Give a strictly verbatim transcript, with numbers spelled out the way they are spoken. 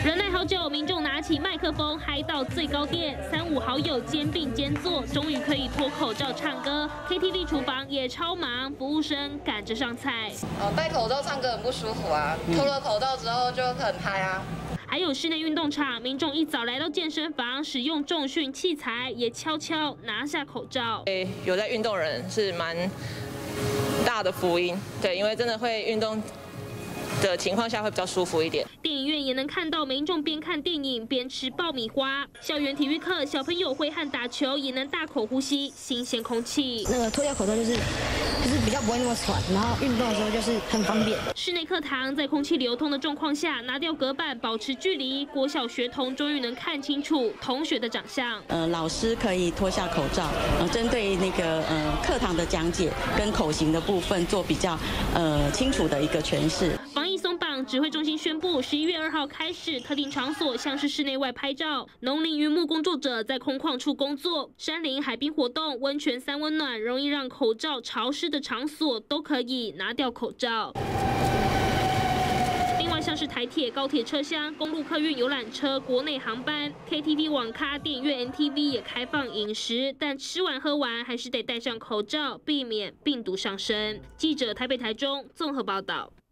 忍耐好久，民众拿起麦克风嗨到最高点，三五好友肩并肩坐，终于可以脱口罩唱歌。K T V 厨房也超忙，服务生赶着上菜。 哦，戴口罩唱歌很不舒服啊，脱了口罩之后就很嗨啊。 还有室内运动场，民众一早来到健身房，使用重训器材，也悄悄拿下口罩。 诶，有在运动人是蛮大的福音，对，因为真的会运动的情况下会比较舒服一点。 电影院也能看到民众边看电影边吃爆米花。校园体育课，小朋友挥汗打球也能大口呼吸新鲜空气。 那个脱掉口罩就是就是比较不会那么喘，然后运动的时候就是很方便。 室内课堂在空气流通的状况下，拿掉隔板，保持距离。国小学童终于能看清楚同学的长相。 呃，老师可以脱下口罩，呃，针对那个呃课堂的讲解跟口型的部分做比较呃清楚的一个诠释。 防疫松绑，指挥中心宣布，十一月二号开始，特定场所像是室内外拍照、农林渔牧工作者在空旷处工作、山林海滨活动、温泉三温暖，容易让口罩潮湿的场所都可以拿掉口罩。另外，像是台铁、高铁车厢、公路客运游览车、国内航班、K T V、网咖、电影院、N T V 也开放饮食，但吃完喝完还是得戴上口罩，避免病毒上升。记者台北、台中综合报道。